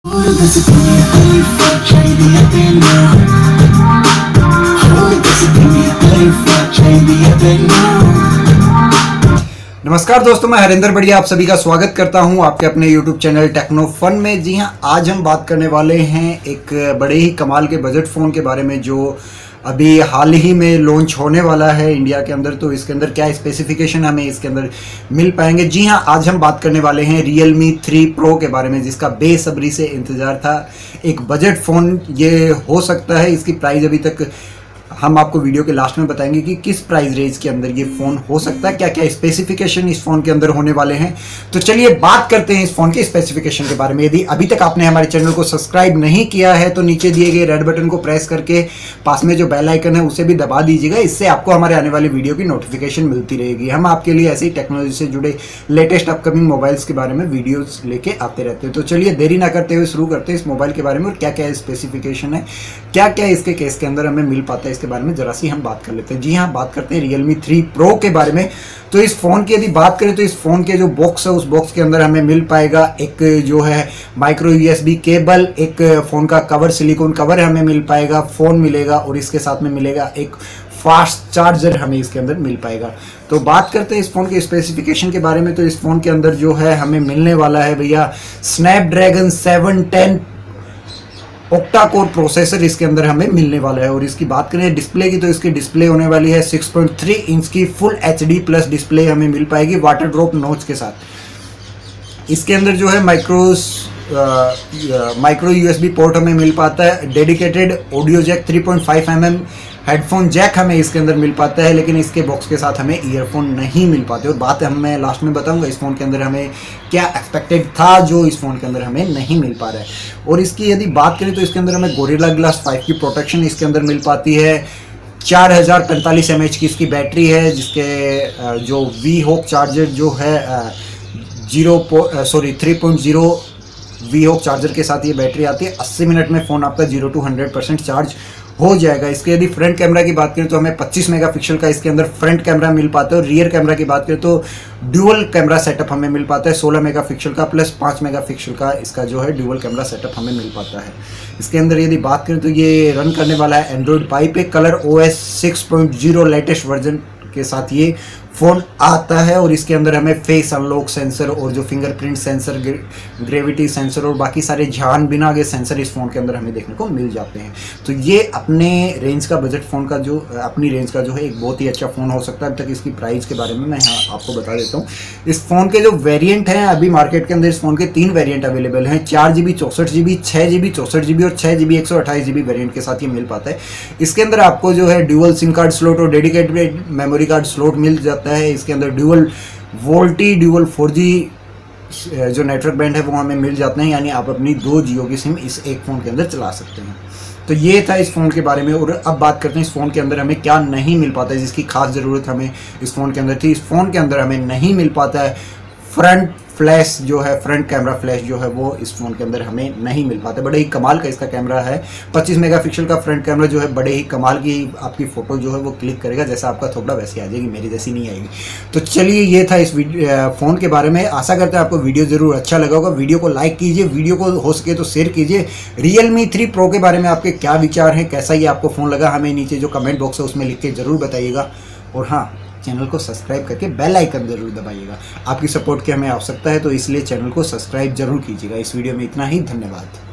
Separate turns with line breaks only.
नमस्कार दोस्तों, मैं हरिंदर बढ़िया आप सभी का स्वागत करता हूं आपके अपने YouTube चैनल टेक्नो फन में। जी हां, आज हम बात करने वाले हैं एक बड़े ही कमाल के बजट फ़ोन के बारे में जो अभी हाल ही में लॉन्च होने वाला है इंडिया के अंदर। तो इसके अंदर क्या स्पेसिफिकेशन हमें इसके अंदर मिल पाएंगे। जी हां, आज हम बात करने वाले हैं Realme 3 Pro के बारे में, जिसका बेसब्री से इंतज़ार था। एक बजट फ़ोन ये हो सकता है। इसकी प्राइस अभी तक हम आपको वीडियो के लास्ट में बताएंगे कि किस प्राइस रेंज के अंदर ये फ़ोन हो सकता है, क्या क्या स्पेसिफिकेशन इस फ़ोन के अंदर होने वाले हैं। तो चलिए बात करते हैं इस फ़ोन के स्पेसिफिकेशन के बारे में। यदि अभी तक आपने हमारे चैनल को सब्सक्राइब नहीं किया है तो नीचे दिए गए रेड बटन को प्रेस करके पास में जो बेल आइकन है उसे भी दबा दीजिएगा। इससे आपको हमारे आने वाली वीडियो की नोटिफिकेशन मिलती रहेगी। हम आपके लिए ऐसी टेक्नोलॉजी से जुड़े लेटेस्ट अपकमिंग मोबाइल्स के बारे में वीडियोज़ लेके आते रहते हैं। तो चलिए देरी ना करते हुए शुरू करते हैं इस मोबाइल के बारे में और क्या क्या स्पेसिफिकेशन है, क्या क्या इसके केस के अंदर हमें मिल पाता है, इसके बारे में जरा सी हम बात कर लेते हैं। जी हाँ, बात करते हैं Realme 3 Pro के बारे में। तो इस फ़ोन की यदि बात करें तो इस फ़ोन के जो बॉक्स है उस बॉक्स के अंदर हमें मिल पाएगा एक जो है माइक्रो USB केबल, एक फ़ोन का कवर, सिलिकॉन कवर हमें मिल पाएगा, फ़ोन मिलेगा और इसके साथ में मिलेगा एक फास्ट चार्जर हमें इसके अंदर मिल पाएगा। तो बात करते हैं इस फ़ोन के स्पेसिफिकेशन के बारे में। तो इस फ़ोन के अंदर जो है हमें मिलने वाला है भैया स्नैपड्रैगन 710 ऑक्टा कोर प्रोसेसर इसके अंदर हमें मिलने वाला है। और इसकी बात करें डिस्प्ले की तो इसकी डिस्प्ले होने वाली है 6.3 इंच की फुल HD प्लस डिस्प्ले हमें मिल पाएगी वाटर ड्रॉप नॉच के साथ। इसके अंदर जो है माइक्रो USB पोर्ट हमें मिल पाता है। Dedicated audio jack 3.5 mm headphone jack हमें इसके अंदर मिल पाता है, लेकिन इसके बॉक्स के साथ हमें ईयरफोन नहीं मिल पाते। और बात मैं लास्ट में बताऊंगा इस फ़ोन के अंदर हमें क्या एक्सपेक्टेड था जो इस फ़ोन के अंदर हमें नहीं मिल पा रहा है। और इसकी यदि बात करें तो इसके अंदर हमें गोरिल्ला ग्लास 5 की प्रोटेक्शन इसके अंदर मिल पाती है। 4045 mAh की इसकी बैटरी है, जिसके जो V-Hook चार्जर जो है 3.0 V-Hook चार्जर के साथ ये बैटरी आती है। 80 मिनट में फ़ोन आपका 0 to 100% चार्ज हो जाएगा। इसके यदि फ्रंट कैमरा की बात करें तो हमें 25 मेगापिक्सल का इसके अंदर फ्रंट कैमरा मिल पाता है। और रियर कैमरा की बात करें तो ड्यूअल कैमरा सेटअप हमें मिल पाता है 16 मेगापिक्सल का प्लस 5 मेगापिक्सल का इसका जो है ड्यूअल कैमरा सेटअप हमें मिल पाता है। इसके अंदर यदि बात करें तो ये रन करने वाला है एंड्रॉयड पाई पे। कलर OS 6.0 लेटेस्ट वर्जन के साथ ये फ़ोन आता है। और इसके अंदर हमें फेस अनलॉक सेंसर और जो फिंगरप्रिंट सेंसर, ग्रेविटी सेंसर और बाकी सारे जान बिना के सेंसर इस फ़ोन के अंदर हमें देखने को मिल जाते हैं। तो ये अपने रेंज का बजट फ़ोन का जो अपनी रेंज का जो है एक बहुत ही अच्छा फ़ोन हो सकता है। अब तक इसकी प्राइस के बारे में मैं यहाँ आपको बता देता हूँ। इस फ़ोन के जो वेरिएंट हैं अभी मार्केट के अंदर इस फ़ोन के 3 वेरिएंट अवेलेबल हैं। 4GB 64GB, 6GB 64GB और 6GB 128GB वेरिएंट के साथ ये मिल पाता है। इसके अंदर आपको जो है ड्यूअल सिम कार्ड स्लॉट और डेडिकेटेड मेमोरी कार्ड स्लॉट मिल जाता है। इसके अंदर ड्यूअल वोल्टी, ड्यूअल 4G जो नेटवर्क बैंड है वो हमें मिल जाते हैं, यानी आप अपनी 2 जियो की सिम इस एक फ़ोन के अंदर चला सकते हैं। तो ये था इस फ़ोन के बारे में। और अब बात करते हैं इस फ़ोन के अंदर हमें क्या नहीं मिल पाता है, जिसकी खास ज़रूरत हमें इस फ़ोन के अंदर थी। इस फ़ोन के अंदर हमें नहीं मिल पाता है फ्रंट फ्लैश जो है, फ्रंट कैमरा फ्लैश जो है वो इस फ़ोन के अंदर हमें नहीं मिल पाता। बड़े ही कमाल का इसका कैमरा है। 25 मेगापिक्सल का फ्रंट कैमरा जो है बड़े ही कमाल की आपकी फ़ोटो जो है वो क्लिक करेगा, जैसा आपका थोड़ा वैसे आ जाएगी, मेरी जैसी नहीं आएगी। तो चलिए ये था इस फ़ोन के बारे में। आशा करते हैं आपको वीडियो ज़रूर अच्छा लगा होगा। वीडियो को लाइक कीजिए, वीडियो को हो सके तो शेयर कीजिए। Realme 3 Pro के बारे में आपके क्या विचार हैं, कैसा ये आपको फ़ोन लगा, हमें नीचे जो कमेंट बॉक्स है उसमें लिख के ज़रूर बताइएगा। और हाँ, चैनल को सब्सक्राइब करके बेल आइकन जरूर दबाइएगा। आपकी सपोर्ट की हमें आवश्यकता है, तो इसलिए चैनल को सब्सक्राइब जरूर कीजिएगा। इस वीडियो में इतना ही, धन्यवाद।